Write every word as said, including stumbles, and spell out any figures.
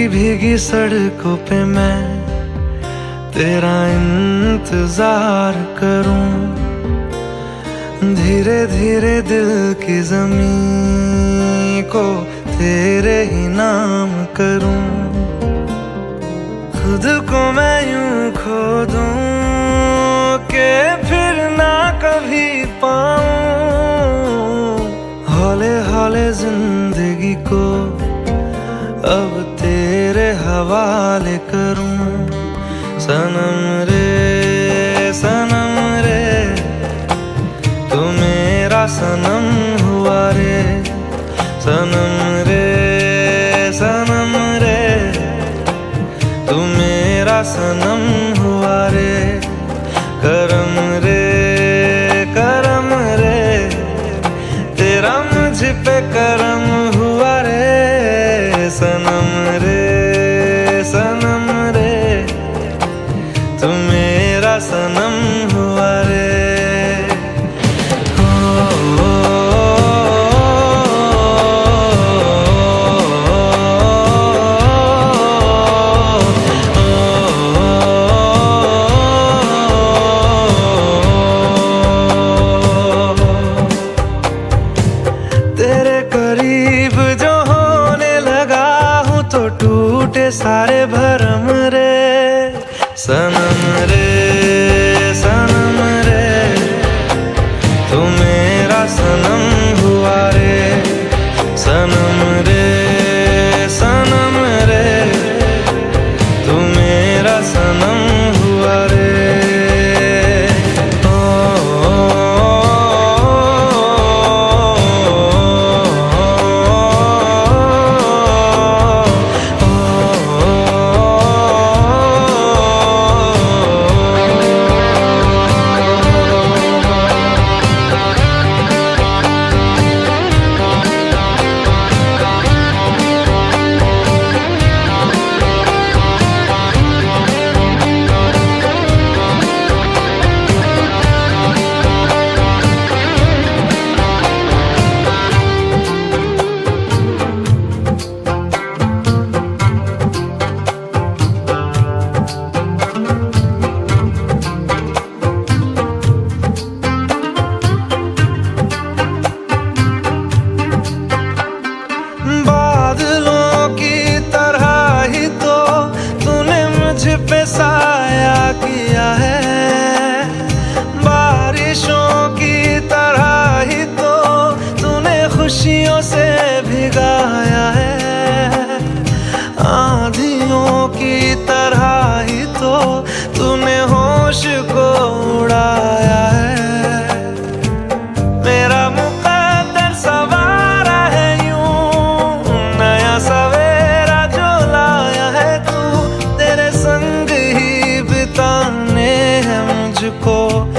भीगी सड़कों पे मैं तेरा इंतजार करूं, धीरे धीरे दिल की ज़मीं को तेरे ही नाम करूं। खुद को मैं यूं खो दूं कि फिर ना कभी पाऊं, हौले हौले जिंदगी को अब तेरे हवाले करूं। सनम रे सनम रे तू मेरा सनम हुआ रे, सनम रे सनम रे तू मेरा सनम हुआ रे। करम रे करम रे तेरा मुझ पे करम हुआ रे, सनम रे सनम रे तू मेरा सनम हुआ रे। तेरे करीब जो होने लगा हूँ तो टूटे सारे भरम रे, सनम रे सनम रे तू मेरा सनम हुआ रे, सनम रे सनम रे तू मेरा सनम हुआ रे। पे साया किया है बारिशों की तरह ही तो तूने खुशियों से भिगाया है, आंधियों की तरह ही तो तूने होश को उड़ाया है। मेरा मुकद्दर सवारा है यूं नया सवेरा जो लाया है तू, तेरे संग ही बिताने हैं मुझको